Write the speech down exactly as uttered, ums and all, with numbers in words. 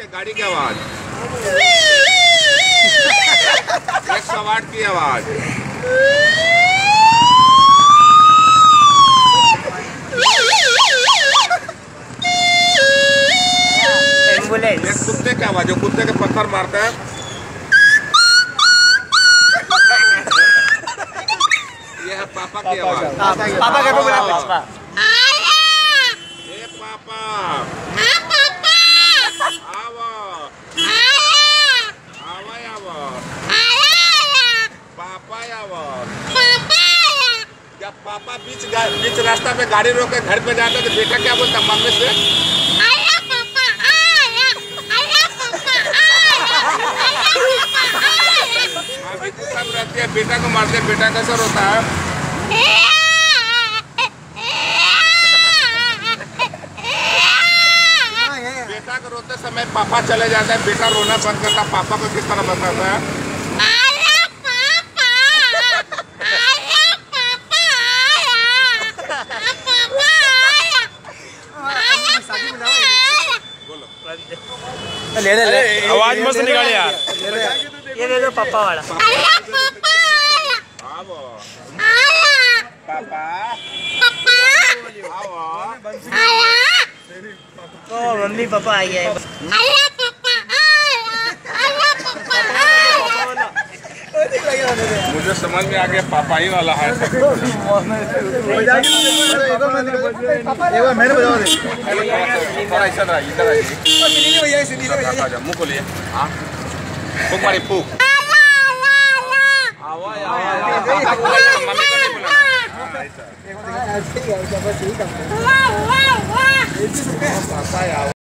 के गाड़ी की आवाज, एक सौ आठ की आवाज, एम्बुलेंस, एक कुत्ते की आवाज जो कुत्ते के पत्थर मारते हैं। ये है पापा की आवाज। पापा का बोला पापा। ए पापा आवा आवा आवा पापा आवा। जब पापा बीच बीच रास्ता पे गाड़ी रोक के घर पे जाता तो बेटा क्या बोलता मम्मी से? हाँ बेटी सब रहती है, बेटा को मारते हैं, बेटा कैसे रोता है? बेटा को रोते समय पापा चले जाते हैं, बेटा रोना बंद करता, पापा को किस तरह बताता है? ले ले ले, आवाज मस्त निकाल यार। ये ले लो पापा वाला। पापा ओ मम्मी पापा आ गया है। मुझे समझ में आ गया पापा ही वाला है। थोड़ा इधर आ, इधर आइए, मुँह खोलिए। हाँ फूक मारी फूक। मम्मी को नहीं बुलाना।